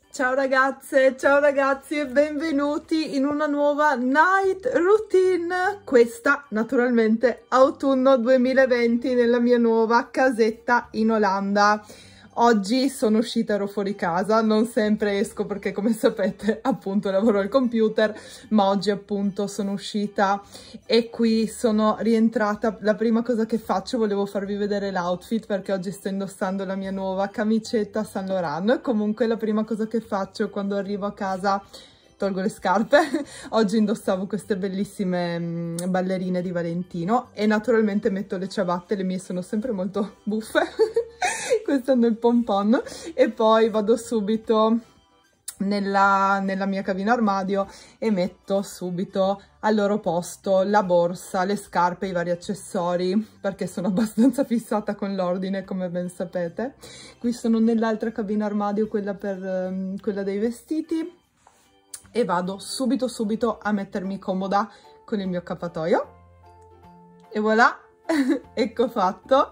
Ciao ragazze, ciao ragazzi e benvenuti in una nuova night routine. Questa naturalmente autunno 2020 nella mia nuova casetta in Olanda. Oggi sono uscita, ero fuori casa, non sempre esco perché come sapete appunto lavoro al computer, ma oggi appunto sono uscita e qui sono rientrata. La prima cosa che faccio, volevo farvi vedere l'outfit perché oggi sto indossando la mia nuova camicetta Saint Laurent. Comunque la prima cosa che faccio quando arrivo a casa, tolgo le scarpe. Oggi indossavo queste bellissime ballerine di Valentino e naturalmente metto le ciabatte, le mie sono sempre molto buffe. Questo hanno il pompon e poi vado subito nella mia cabina armadio e metto subito al loro posto la borsa, le scarpe, i vari accessori, perché sono abbastanza fissata con l'ordine, come ben sapete. Qui sono nell'altra cabina armadio, quella dei vestiti, e vado subito a mettermi comoda con il mio accappatoio e voilà. Ecco fatto.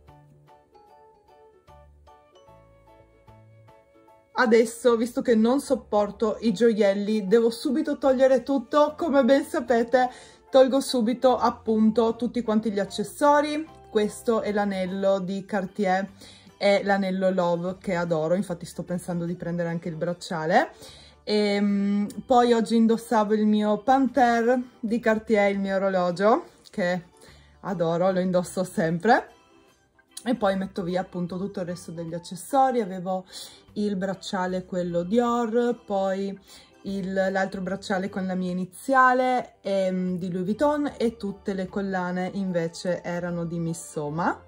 Adesso, visto che non sopporto i gioielli, devo subito togliere tutto. Come ben sapete, tolgo subito appunto tutti quanti gli accessori. Questo è l'anello di Cartier, è l'anello Love che adoro, infatti sto pensando di prendere anche il bracciale. E poi oggi indossavo il mio Panthère di Cartier, il mio orologio, che adoro, lo indosso sempre. E poi metto via appunto tutto il resto degli accessori. Avevo il bracciale, quello Dior, poi l'altro bracciale con la mia iniziale di Louis Vuitton, e tutte le collane invece erano di Missoma.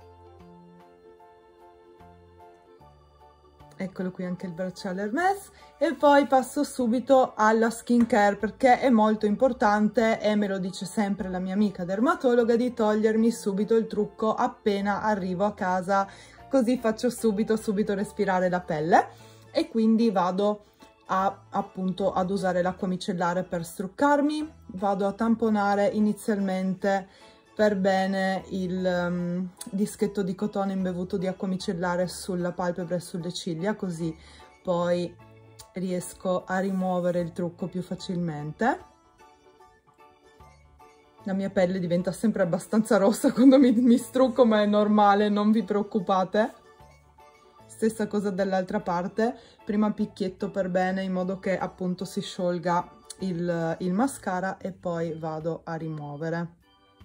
Eccolo qui anche il bracciale Hermès. E poi passo subito alla skincare perché è molto importante, e me lo dice sempre la mia amica dermatologa, di togliermi subito il trucco appena arrivo a casa, così faccio subito respirare la pelle. E quindi vado appunto ad usare l'acqua micellare per struccarmi, vado a tamponare inizialmente per bene il dischetto di cotone imbevuto di acqua micellare sulla palpebra e sulle ciglia, così poi riesco a rimuovere il trucco più facilmente. La mia pelle diventa sempre abbastanza rossa quando mi strucco, ma è normale, non vi preoccupate. Stessa cosa dall'altra parte, prima picchietto per bene in modo che appunto si sciolga il mascara e poi vado a rimuovere.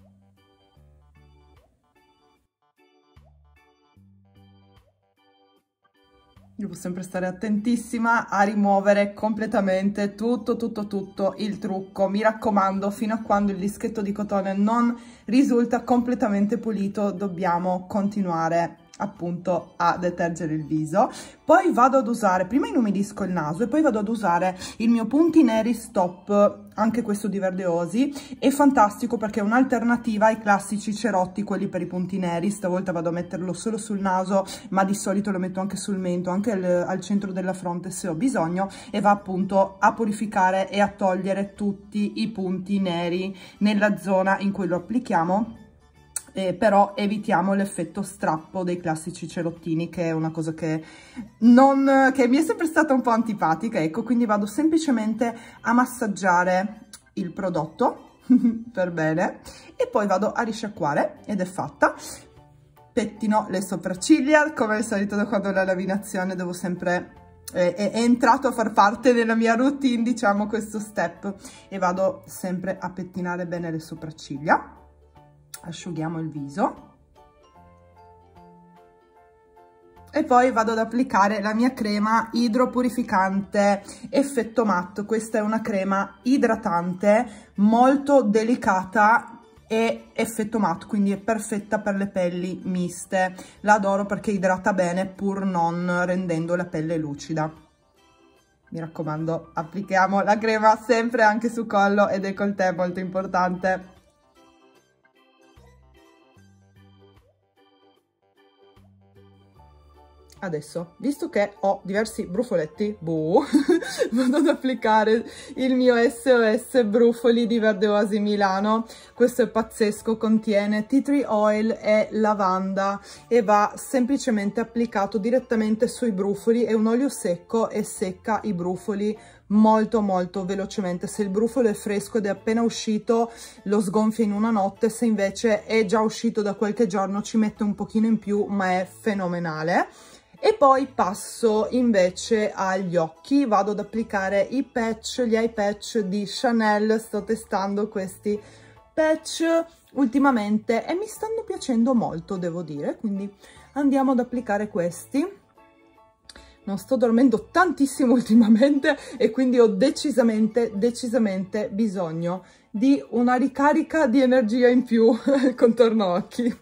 Devo sempre stare attentissima a rimuovere completamente tutto il trucco. Mi raccomando, fino a quando il dischetto di cotone non risulta completamente pulito, dobbiamo continuare appunto a detergere il viso. Poi vado ad usare, prima inumidisco il naso e poi vado ad usare il mio Punti Neri Stop, anche questo di Verde Osi. È fantastico perché è un'alternativa ai classici cerotti, quelli per i punti neri. Stavolta vado a metterlo solo sul naso, ma di solito lo metto anche sul mento, anche al centro della fronte se ho bisogno, e va appunto a purificare e a togliere tutti i punti neri nella zona in cui lo applichiamo. Però evitiamo l'effetto strappo dei classici cerottini, che è una cosa che mi è sempre stata un po' antipatica, ecco. Quindi vado semplicemente a massaggiare il prodotto per bene e poi vado a risciacquare ed è fatta. Pettino le sopracciglia, come al solito da quando ho la lavinazione devo sempre... È entrato a far parte della mia routine, diciamo, questo step, e vado sempre a pettinare bene le sopracciglia. Asciughiamo il viso e poi vado ad applicare la mia crema idropurificante effetto matte. Questa è una crema idratante molto delicata e effetto matte, quindi è perfetta per le pelli miste. La adoro perché idrata bene pur non rendendo la pelle lucida. Mi raccomando, applichiamo la crema sempre anche su collo e décolleté, molto importante. adesso, visto che ho diversi brufoletti, vado ad applicare il mio SOS Brufoli di Verde Oasi Milano. Questo è pazzesco, contiene tea tree oil e lavanda e va semplicemente applicato direttamente sui brufoli. È un olio secco e secca i brufoli molto molto velocemente. Se il brufolo è fresco ed è appena uscito lo sgonfia in una notte, se invece è già uscito da qualche giorno ci mette un pochino in più, ma è fenomenale. E poi passo invece agli occhi, vado ad applicare i patch, gli eye patch di Chanel. Sto testando questi patch ultimamente e mi stanno piacendo molto, devo dire, quindi andiamo ad applicare questi. Non sto dormendo tantissimo ultimamente e quindi ho decisamente bisogno di una ricarica di energia in più al contorno occhi.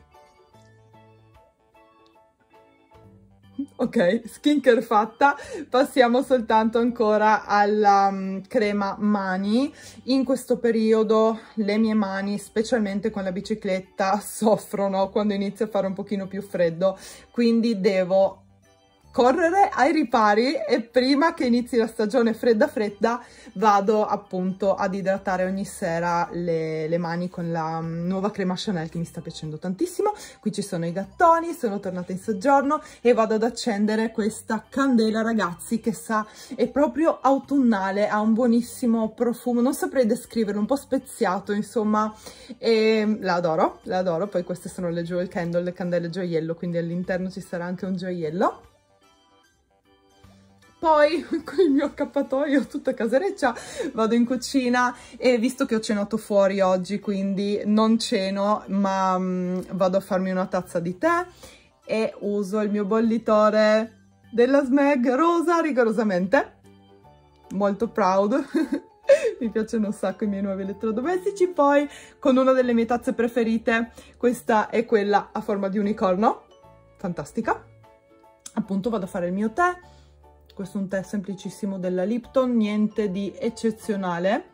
Ok, skincare fatta, passiamo soltanto ancora alla crema mani. In questo periodo le mie mani, specialmente con la bicicletta, soffrono quando inizia a fare un pochino più freddo, quindi devo correre ai ripari e prima che inizi la stagione fredda vado appunto ad idratare ogni sera le mani con la nuova crema Chanel che mi sta piacendo tantissimo. Qui ci sono i gattoni, sono tornata in soggiorno e vado ad accendere questa candela, ragazzi, che è proprio autunnale, ha un buonissimo profumo, non saprei descriverlo, un po' speziato insomma, e la adoro. Poi queste sono le jewel candle, le candele gioiello, quindi all'interno ci sarà anche un gioiello. Poi con il mio accappatoio tutta casereccia vado in cucina e visto che ho cenato fuori oggi, quindi non ceno ma vado a farmi una tazza di tè e uso il mio bollitore della Smeg rosa, rigorosamente molto proud. Mi piacciono un sacco i miei nuovi elettrodomestici. Poi con una delle mie tazze preferite, questa è quella a forma di unicorno, fantastica. Appunto vado a fare il mio tè. Questo è un tè semplicissimo della Lipton, niente di eccezionale.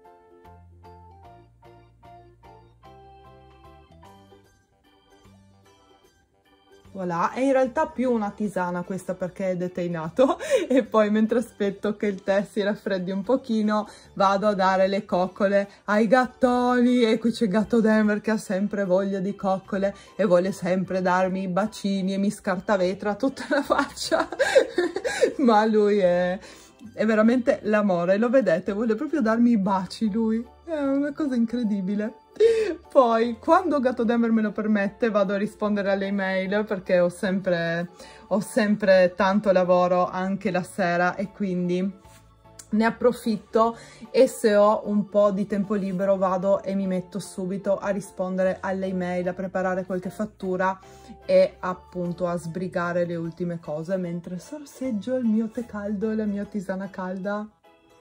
Voilà, è in realtà più una tisana questa perché è deteinato e poi mentre aspetto che il tè si raffreddi un pochino vado a dare le coccole ai gattoni e qui c'è Gatto Denver che ha sempre voglia di coccole e vuole sempre darmi i bacini e mi scartavetra tutta la faccia ma lui è veramente l'amore, lo vedete, vuole proprio darmi i baci lui, è una cosa incredibile. Poi quando Gatto Denver me lo permette vado a rispondere alle email perché ho sempre tanto lavoro anche la sera e quindi ne approfitto e se ho un po' di tempo libero vado e mi metto subito a rispondere alle email, a preparare qualche fattura e appunto a sbrigare le ultime cose mentre sorseggio il mio tè caldo e la mia tisana calda.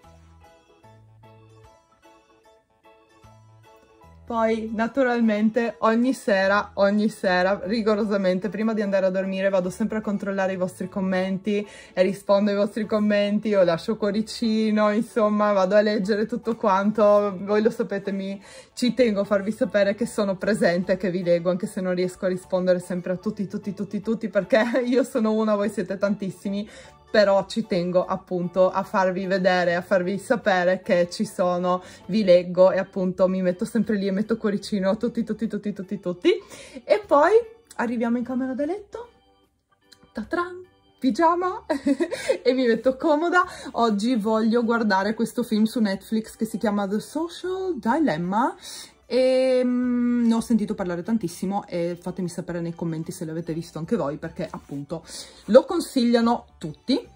Poi naturalmente ogni sera, rigorosamente, prima di andare a dormire vado sempre a controllare i vostri commenti e rispondo ai vostri commenti o lascio cuoricino, insomma vado a leggere tutto quanto. Voi lo sapete, ci tengo a farvi sapere che sono presente, che vi leggo, anche se non riesco a rispondere sempre a tutti, perché io sono una, voi siete tantissimi. Però ci tengo appunto a farvi vedere, a farvi sapere che ci sono, vi leggo e appunto mi metto sempre lì e metto cuoricino a tutti. E poi arriviamo in camera da letto, tatran, pigiama e mi metto comoda. Oggi voglio guardare questo film su Netflix che si chiama The Social Dilemma e ne ho sentito parlare tantissimo e fatemi sapere nei commenti se l'avete visto anche voi perché appunto lo consigliano tutti.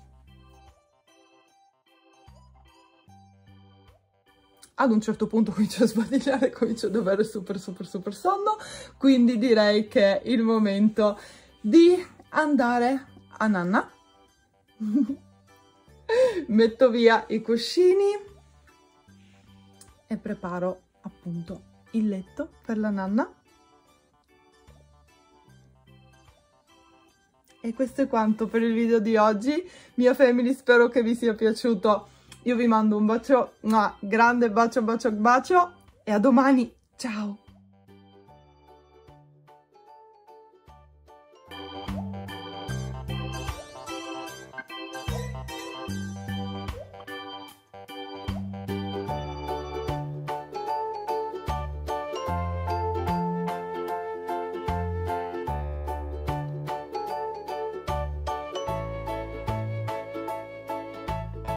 Ad un certo punto comincio a sbadigliare, comincio ad avere super sonno, quindi direi che è il momento di andare a nanna. Metto via i cuscini e preparo appunto il letto per la nanna. E questo è quanto per il video di oggi, mia family, spero che vi sia piaciuto. Io vi mando un bacio, un grande bacio e a domani, ciao!